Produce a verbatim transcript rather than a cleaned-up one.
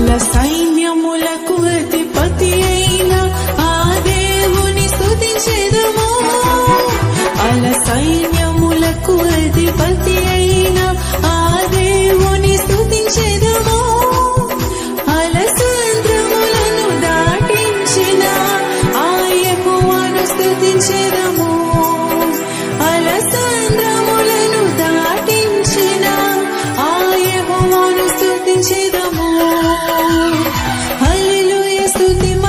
అల సైన్యములకు అధిపతి అయిన ఆ దేవుని స్తుతించెదము అల సైన్యములకు అధిపతి అయిన ఆ దేవుని స్తుతించెదము అల సముద్రములను దాటించిన ఆ యెహోవాను స్తుతించెదము అల సముద్రములను దాటించిన ఆ యెహోవాను స్తుతించెదము హల్లెలూయా స్తుతి